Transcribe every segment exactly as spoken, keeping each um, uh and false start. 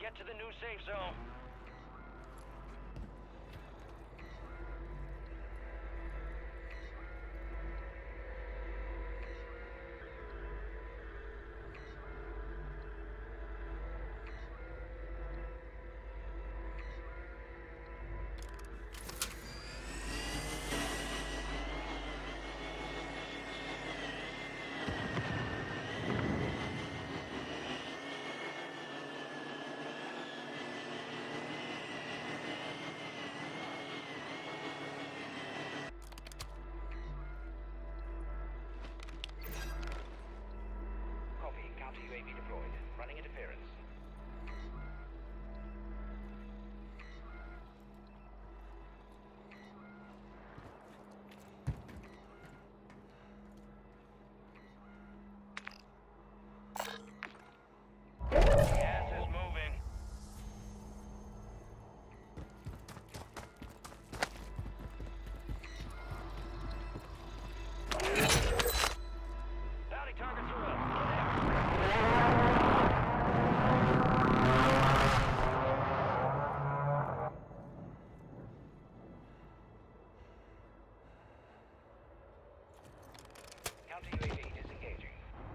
Get to the new safe zone. Counter U A V deployed. Running interference. Gas is moving. Bounty targets are up. Counter U A V disengaging.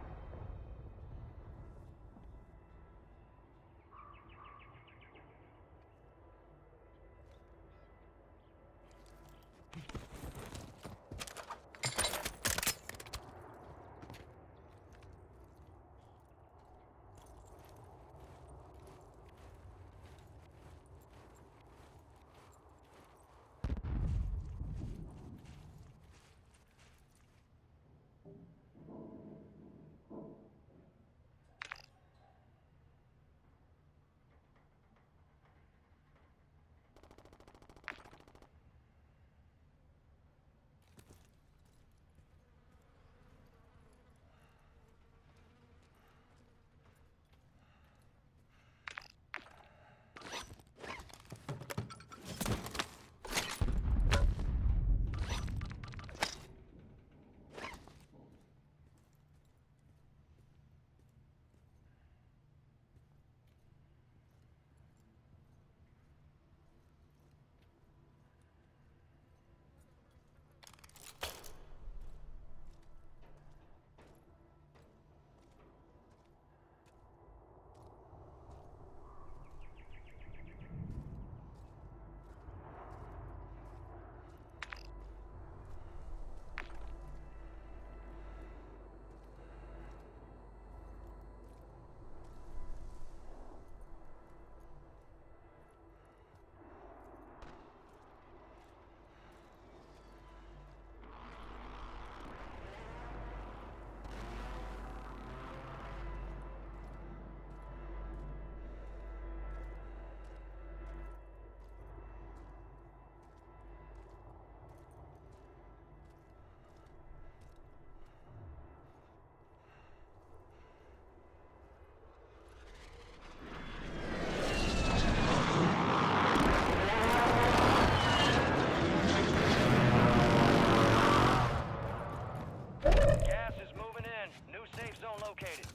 Gas is moving in. New safe zone located.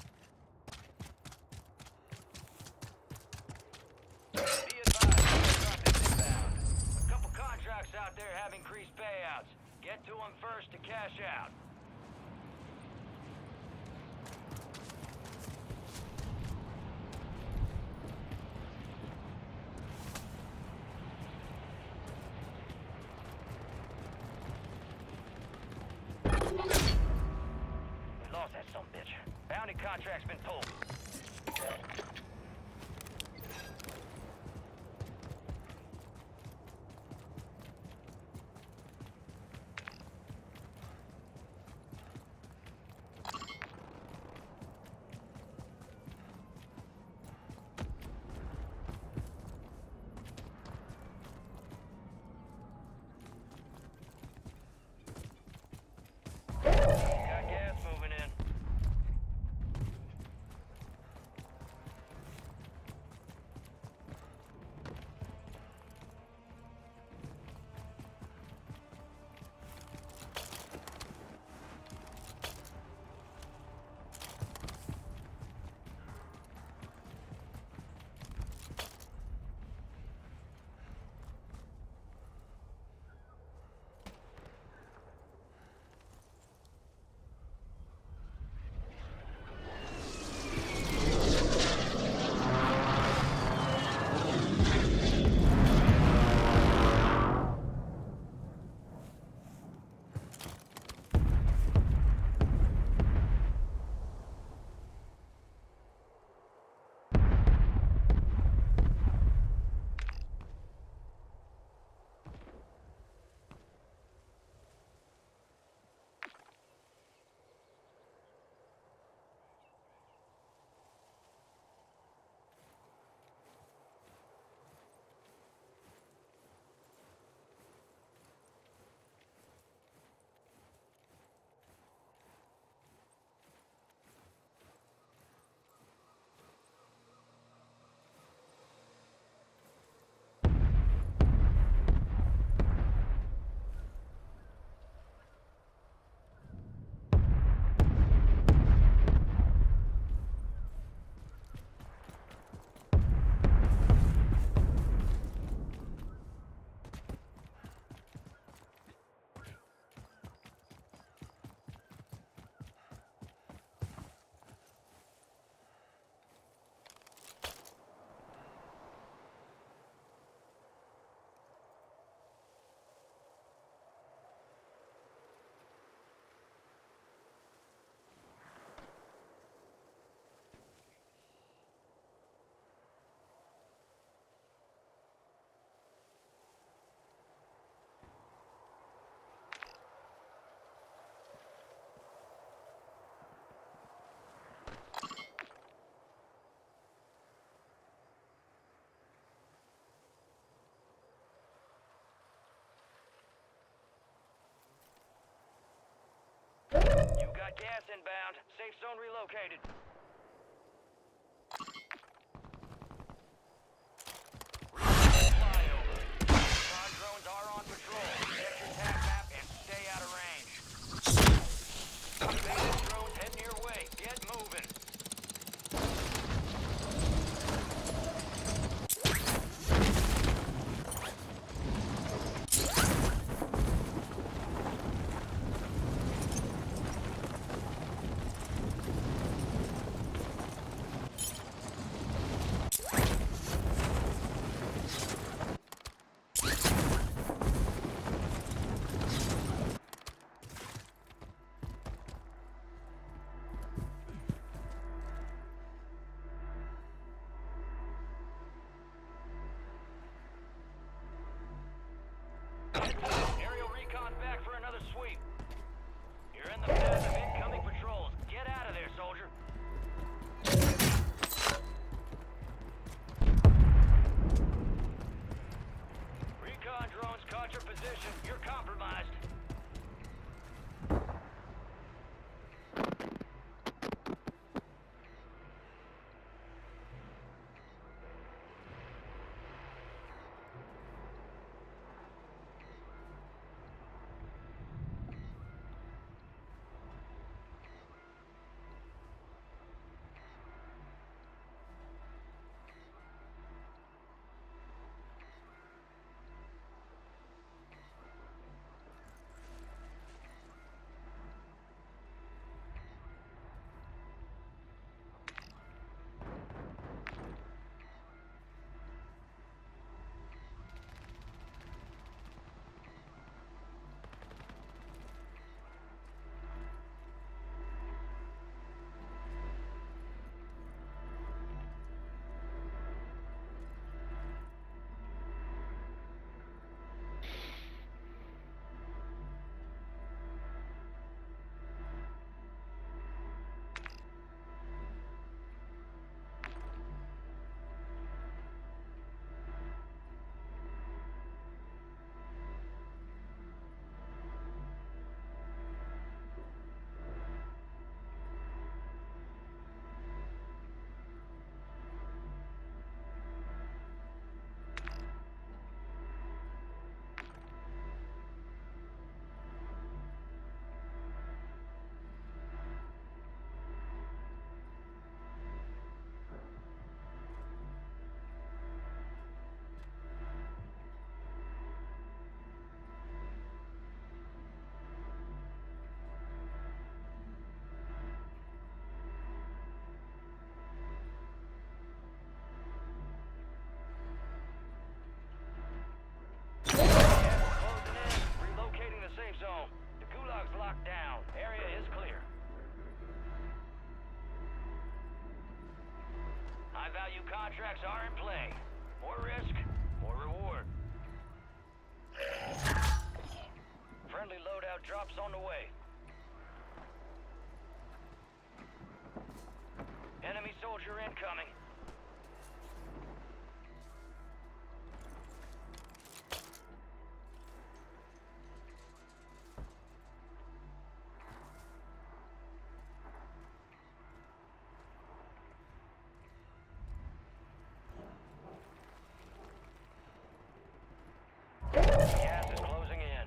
Be advised, airdrop is inbound. A couple contracts out there have increased payouts. Get to them first to cash out. We lost that sumbitch. Bounty contract's been pulled. Got gas moving in. Gas inbound. Safe zone relocated. Flyover. Recon drones are on patrol. Check your tag map and stay out of range. Beta drones heading your way. Get moving. Aerial recon back for another sweep. You're in the path of incoming patrols. Get out of there, soldier. Recon drones caught your position. You're compromised. Zone. The Gulag's locked down. Area is clear. High-value contracts are in play. More risk, more reward. Friendly loadout drops on the way. Enemy soldier incoming. Gas is closing in.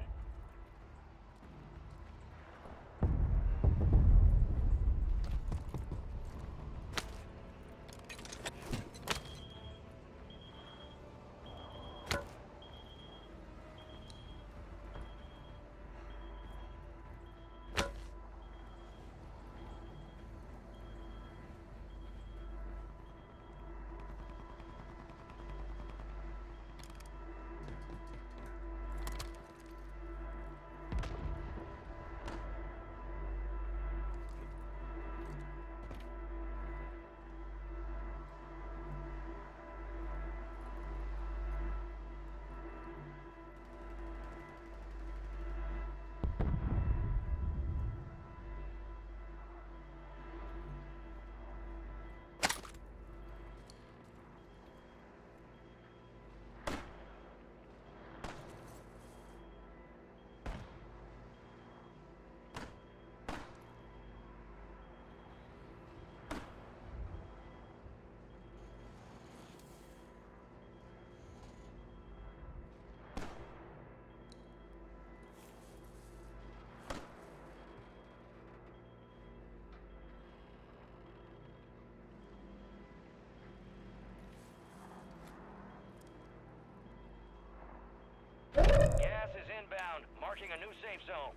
Marking a new safe zone.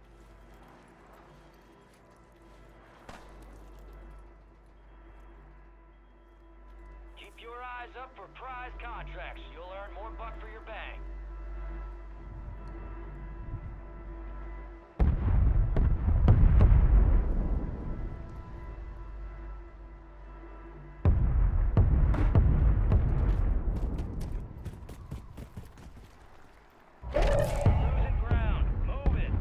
Keep your eyes up for prize contracts. You'll earn more buck for your bang. Losing ground. Move it.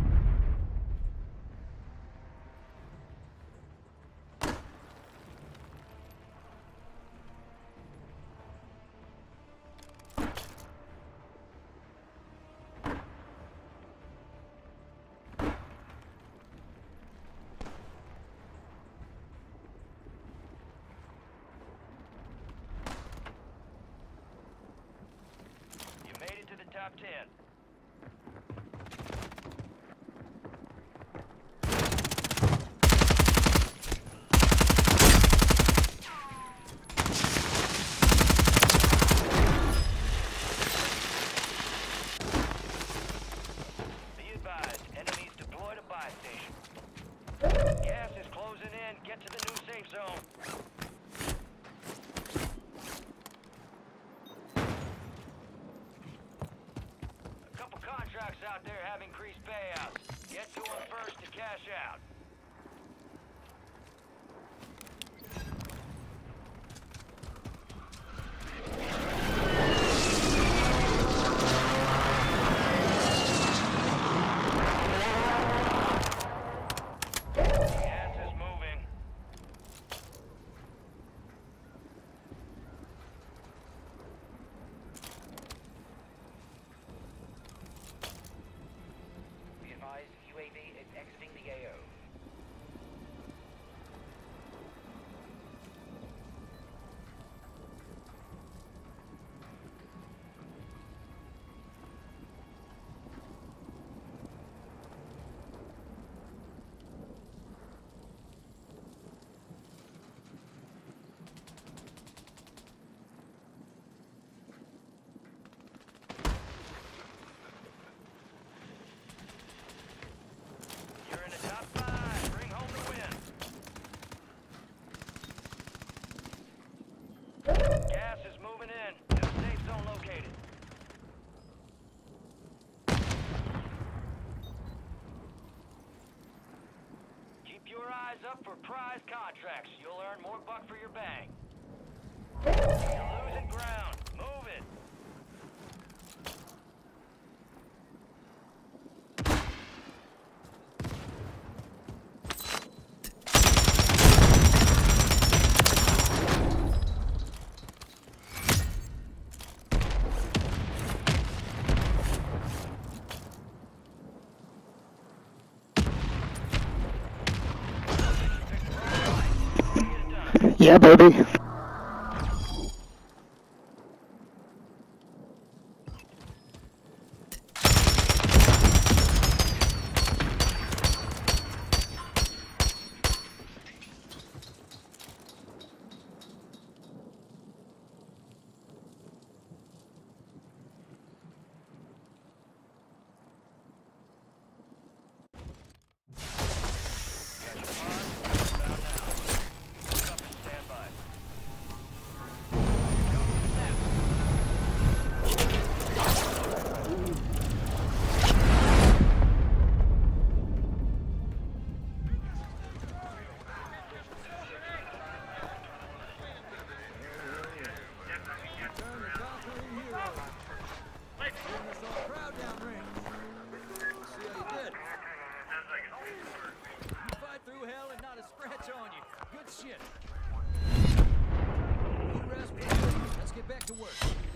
You made it to the top ten. Be advised, enemies deployed a buy station. Gas is closing in. Get to the new safe zone. A couple contracts out there have increased payouts. Get to them first to cash out. Gas is moving. Be advised, U A V is exiting the A O. You're in the top five. Bring home the win. Gas is moving in. New safe zone located. Keep your eyes up for prize contracts. You'll earn more buck for your bang. You're losing ground. Move it. Yeah, baby. Stand by. Shit. You rest, let's get back to work.